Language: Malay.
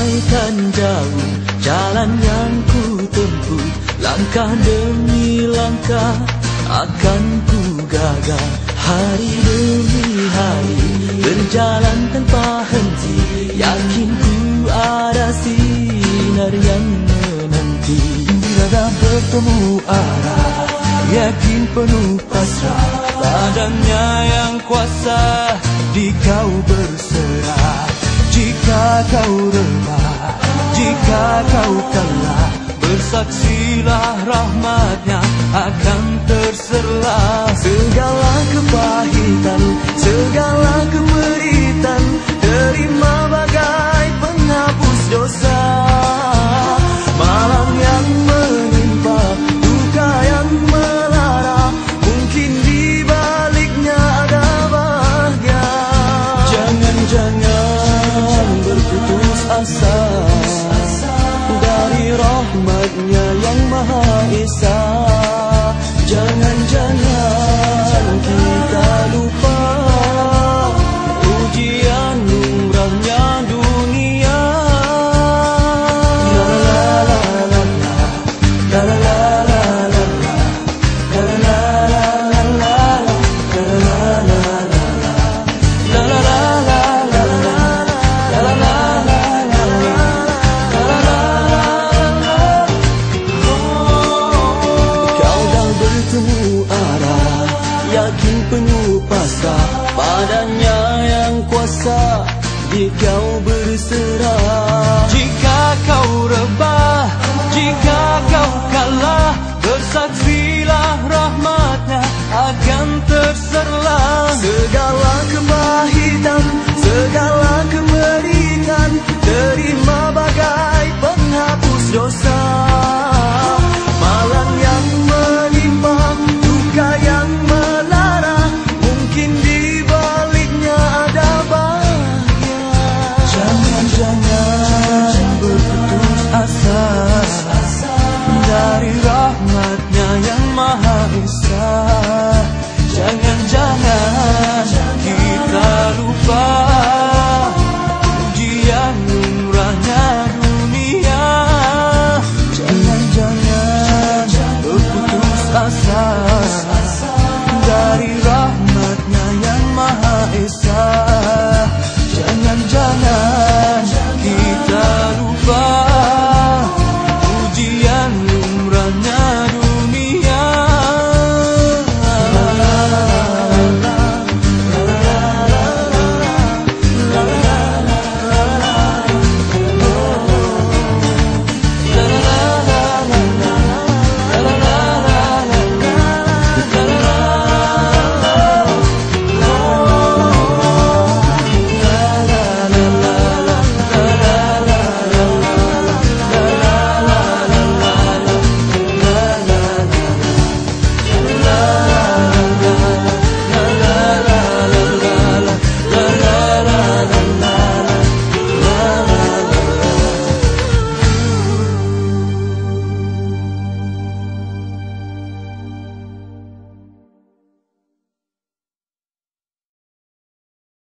bagaikan jauh jalan yang ku tempuh, langkah demi langkah akan ku gagal. Hari demi hari berjalan tanpa henti, yakin ku ada sinar yang menanti. Bila dah bertemu arah, yakin penuh pasrah, padanya yang kuasa di kau berserah. Jika kau remah, jika kau kalah, bersaksilah rahmatnya akan terserlah. Segala kepahitan, segala kemeritan, terima bagai penghapus dosa. Malam yang menimpa, duka yang melara, mungkin di baliknya ada bahagia. Jangan berputus asa dari rahmatnya yang Maha Esa. Jangan kita lupa ujian lumrahnya dunia. La la la la la la la la la la la la la la yakin penuh pasrah, padanya yang kuasa di